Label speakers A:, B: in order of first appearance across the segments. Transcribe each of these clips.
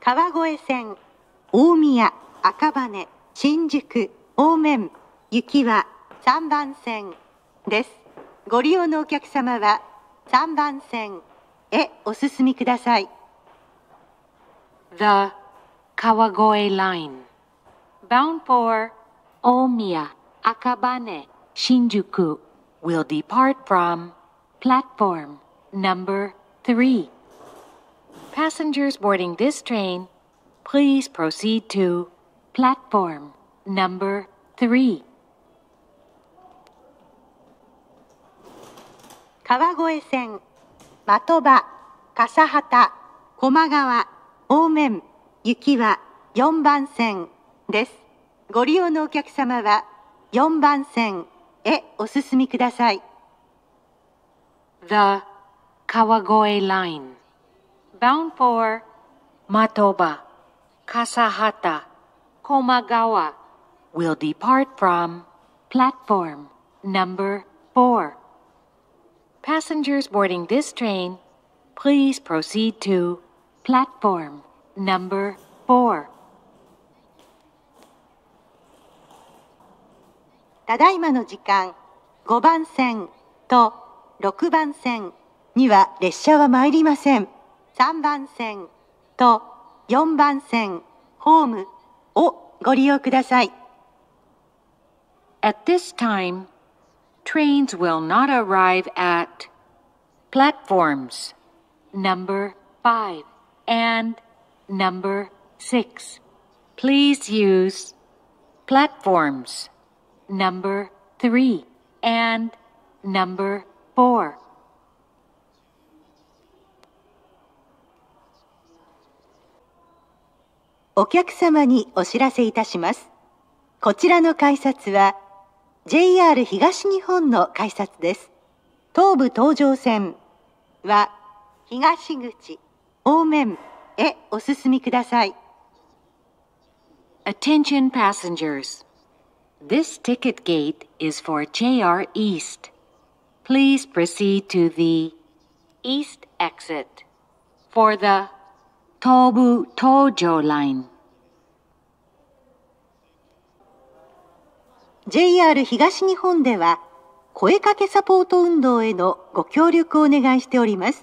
A: 川越線、大宮、赤羽、新宿、方面、行きは3番線です。ご利用のお客様は3番線へお進みください。
B: The Kawagoe Line, bound for Omiya, Akabane, Shinjuku, will depart from platform number 3. Passengers boarding this train, please proceed to platform number 3.
A: 川越線、的場、笠幡、駒川、方面、行きは4番線です。ご利用のお客様は4番線へお進みください。
B: The Kawagoe Line, bound for Matoba, Kasahata, Komagawa, will depart from platform number 4. Passengers boarding this train, please proceed to platform number 4.
A: ただいまの時間、5番線と6番線には列車は参りません。3番線と4番線ホームをご利用ください。
B: At this time, trains will not arrive at platforms number 5 and number 6. Please use platforms number 3 and number 4.
A: お客様にお知らせいたします。こちらの改札は JR 東日本の改札です。東武東上線は東口方面へお進みください。
B: Attention passengers. This ticket gate is for JR East. Please proceed to the East exit for the Tobu Tojo Line.
A: JR 東日本では声かけサポート運動へのご協力をお願いしております。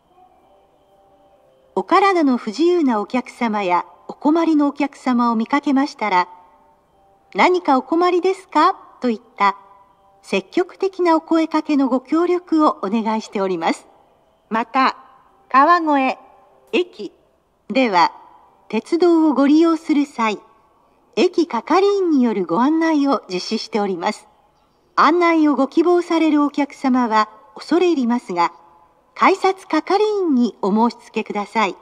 A: お体の不自由なお客様やお困りのお客様を見かけましたら、何かお困りですかといった積極的なお声かけのご協力をお願いしております。また、川越駅では鉄道をご利用する際、駅係員によるご案内を実施しております。案内をご希望されるお客様は恐れ入りますが、改札係員にお申し付けください。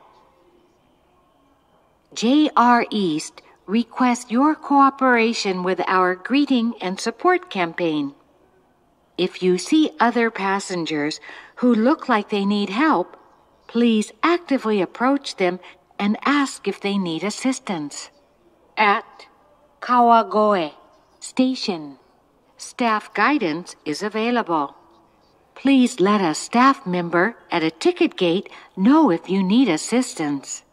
B: JR East requests your cooperation with our greeting and support campaign. If you see other passengers who look like they need help, please actively approach them and ask if they need assistance. At Kawagoe Station, staff guidance is available. Please let a staff member at a ticket gate know if you need assistance.